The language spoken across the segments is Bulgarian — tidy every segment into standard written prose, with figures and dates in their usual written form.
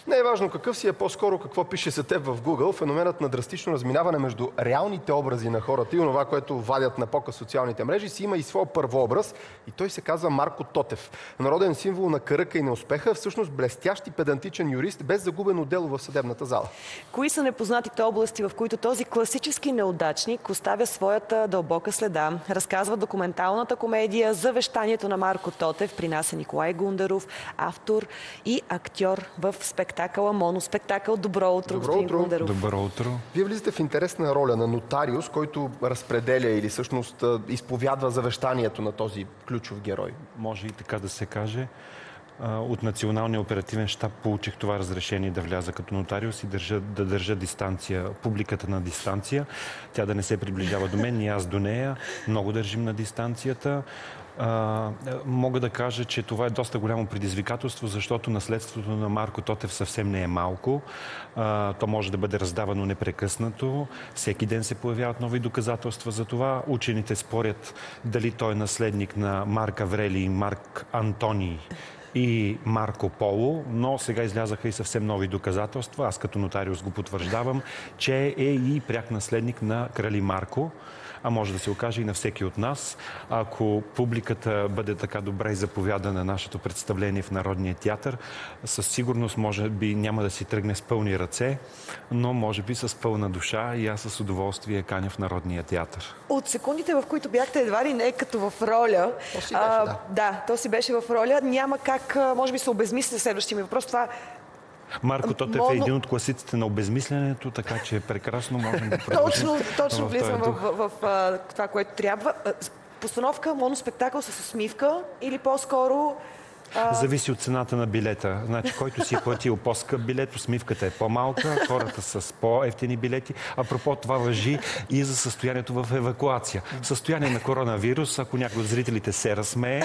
Не е важно какъв си, е по-скоро какво пише за теб в Google. Феноменът на драстично разминаване между реалните образи на хората и онова, което вадят на показ социалните мрежи, си има и своя първообраз и той се казва Марко Тотев. Народен символ на кръка и на успеха, всъщност блестящ и педантичен юрист, без загубено дело в съдебната зала. Кои са непознатите области, в които този класически неудачник оставя своята дълбока следа? Разказва документалната комедия Завещанието на Марко Тотев. При нас е Николай Гундаров, автор и актьор в спектакъла, моноспектакъл. Добро утро, господин Гундаров. Добро утро. Вие влизате в интересна роля на нотариус, който разпределя или всъщност изповядва завещанието на този ключов герой. Може и така да се каже. От Националния оперативен щаб получих това разрешение да вляза като нотариус и да държа дистанция, публиката на дистанция. Тя да не се приближава до мен, и аз до нея. Много държим на дистанцията. Мога да кажа, че това е доста голямо предизвикателство, защото наследството на Марко Тотев съвсем не е малко. То може да бъде раздавано непрекъснато. Всеки ден се появяват нови доказателства за това. Учените спорят дали той е наследник на Марк Аврелий, Марк Антоний и Марко Поло, но сега излязаха и съвсем нови доказателства. Аз като нотариус го потвърждавам, че е и пряк наследник на крали Марко, а може да се окаже и на всеки от нас. Ако публиката бъде така добра и заповяда на нашето представление в Народния театър, със сигурност може би няма да си тръгне с пълни ръце, но може би с пълна душа, и аз с удоволствие каня в Народния театър. От секундите, в които бяхте едва ли не като в роля, то си беше, да, то си беше в роля, няма как, може би се обезмисля следващия ми въпрос. Това Марко Тотев е един от класиците на обезмисленето, така че прекрасно можем да продължим. Точно влизам в това, което трябва. Постановка, моноспектакъл с усмивка или по-скоро... Зависи от цената на билета. Значи, който си е платил по-скъп билет, усмивката е по-малка, хората с по-евтини билети. Апропо, това важи и за състоянието в евакуация. Състояние на коронавирус, ако някой от зрителите се разсмее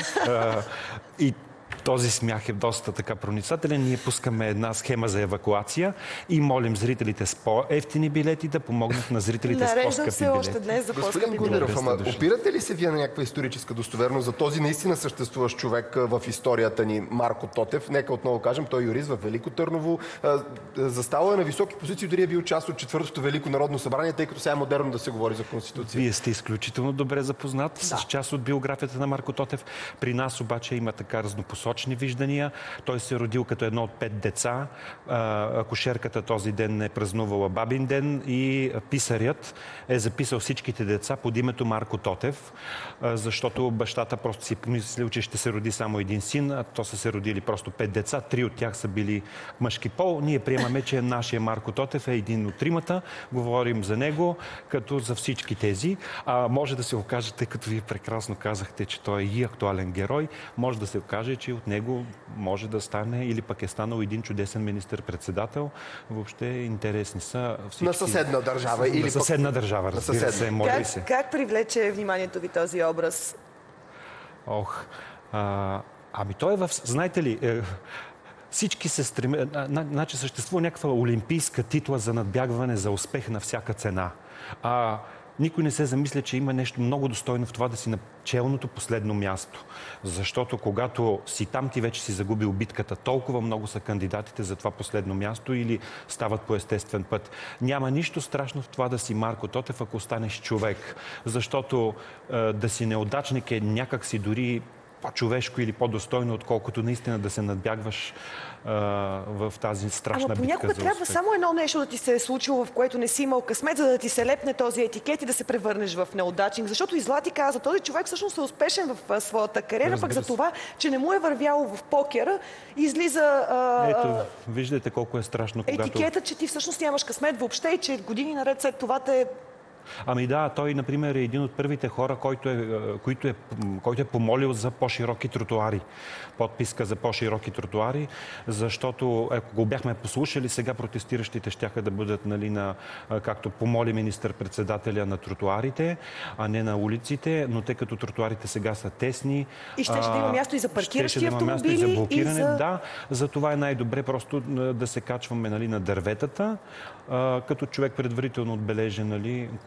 и този смях е доста така проницателен. Ние пускаме една схема за евакуация и молим зрителите с по-евтини билети да помогнат на зрителите с по-скъпи билети. Още днес за по-скъпи билети. Господин Гундаров, опирате ли се вие на някаква историческа достоверност за този наистина съществуващ човек в историята ни, Марко Тотев? Нека отново кажем, той е юрист в Велико Търново. Заставал е на високи позиции, дори е бил част от Четвъртото Велико народно събрание, тъй като сега е модерно да се говори за Конституция. Вие сте изключително добре запознат с част от биографията на Марко Тотев. При нас обаче има така разнопосочни виждания. Той се е родил като едно от 5 деца. Акушерката този ден е празнувала бабин ден и писарят е записал всичките деца под името Марко Тотев, защото бащата просто си помислил, че ще се роди само един син, а то са се родили просто 5 деца. 3 от тях са били мъжки пол. Ние приемаме, че нашия Марко Тотев е един от 3-мата. Говорим за него като за всички тези. Може да се окаже, тъй като вие прекрасно казахте, че той е и актуален герой, може да се окаже, че от него може да стане или пък е станал един чудесен министър-председател. Въобще интересни са всички... На съседна държава. На съседна държава, разбира се. Може се. Как привлече вниманието ви този образ? Той е в... Знаете ли... Всички се стремят... Значи съществува някаква олимпийска титла за надбягване, за успех на всяка цена. Никой не се замисля, че има нещо много достойно в това да си на челното последно място. Защото когато си там, ти вече си загубил битката. Толкова много са кандидатите за това последно място или стават по естествен път. Няма нищо страшно в това да си Марко Тотев, ако останеш човек. Защото да си неудачник е някак си дори по-човешко или по-достойно, отколкото наистина да се надбягваш в тази страшна битка за успех. Понякога трябва само едно нещо да ти се е случило, в което не си имал късмет, за да ти се лепне този етикет и да се превърнеш в неудачник. Защото и Злати каза, този човек всъщност е успешен в своята кариера, пък за това, че не му е вървяло в покера, излиза... Ето, виждате колко е страшно, когато... Етикета, че ти всъщност нямаш късмет въобще и че години наред след това те... Той, например, е един от първите хора, който е помолил за по-широки тротуари. Подписка за по-широки тротуари, защото, ако го бяхме послушали, сега протестиращите щяха да бъдат, както помоли министър-председателя, на тротуарите, а не на улиците, но тъй като тротуарите сега са тесни... И щеше да има място и за паркиращи автомобили, място и за блокиране. Да, за това е най-добре просто да се качваме на дърветата, като човек предварително отбележи,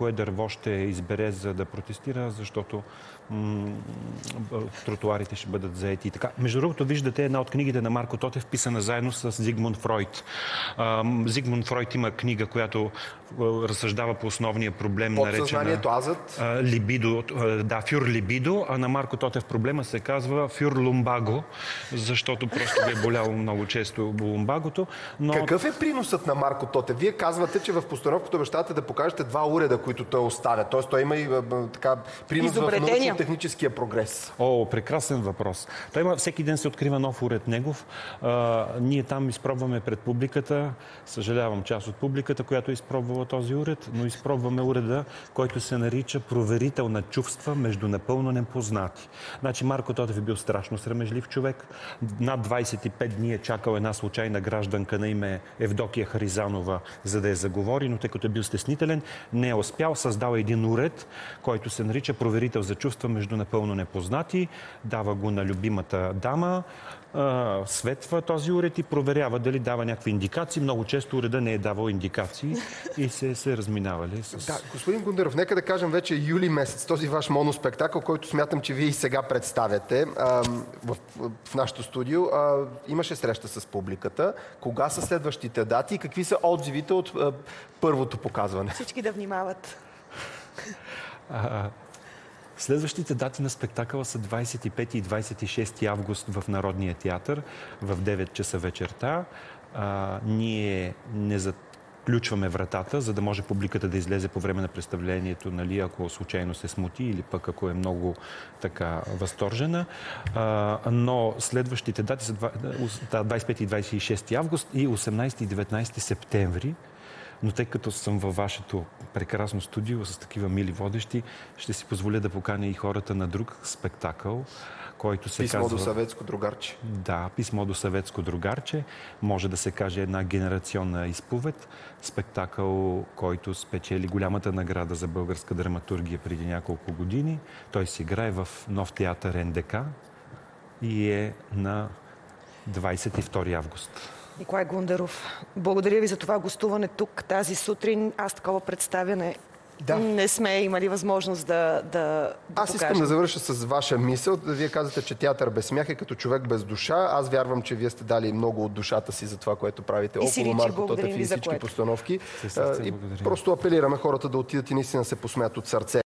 кое дърво ще избере за да протестира, защото тротуарите ще бъдат заети и така. Между другото, виждате една от книгите на Марко Тотев, писана заедно с Зигмунд Фройд. Зигмунд Фройд има книга, която разсъждава по основния проблем, наречена либидо, да, фюр либидо, а на Марко Тотев проблема се казва фюр лумбаго, защото просто би е боляло много често лумбагото. Но... Какъв е приносът на Марко Тотев? Вие казвате, че в постановката обещавате да покажете 2 уреда, които той оставя. Тоест той има и така принос в научно-техническия прогрес. О, прекрасен въпрос. Той има, всеки ден се открива нов уред негов. Ние там изпробваме пред публиката, съжалявам част от публиката, която е изпробвала този уред, но изпробваме уреда, който се нарича проверител на чувства между напълно непознати. Значи Марко Тотев е бил страшно срамежлив човек. Над 25 дни е чакал една случайна гражданка на име Евдокия Харизанова, за да я заговори, но тъй като е бил стеснителен, не е успял, създал един уред, който се нарича проверител за чувства между напълно непознати, дава го на любимата дама, светва този уред и проверява дали дава някакви индикации. Много често уреда не е давал индикации и се разминавали с... Да, господин Гундеров, нека да кажем вече юли месец, този ваш моноспектакъл, който смятам, че вие и сега представяте в нашото студио, имаше среща с публиката. Кога са следващите дати и какви са отзивите от първото показване? Всички да внимават. Следващите дати на спектакъла са 25 и 26 август в Народния театър в 9 часа вечерта. Ние не заключваме вратата, за да може публиката да излезе по време на представлението, нали, ако случайно се смути или пък ако е много така възторжена. Но следващите дати са 25 и 26 август и 18 и 19 септември. Но тъй като съм във вашето прекрасно студио с такива мили водещи, ще си позволя да поканя и хората на друг спектакъл, който се казва... Писмо до съветско другарче. Да, Писмо до съветско другарче. Може да се каже една генерационна изповед. Спектакъл, който спечели голямата награда за българска драматургия преди няколко години. Той се играе в Нов театър НДК и е на 22 август. Николай Гундеров, благодаря ви за това гостуване тук тази сутрин. Аз такова представяне не сме имали възможност да Аз искам да завърша с ваша мисъл. Вие казвате, че театър без смях е като човек без душа. Аз вярвам, че вие сте дали много от душата си за това, което правите около Марко Тотев и всички постановки. И просто апелираме хората да отидат и наистина се посмеят от сърце.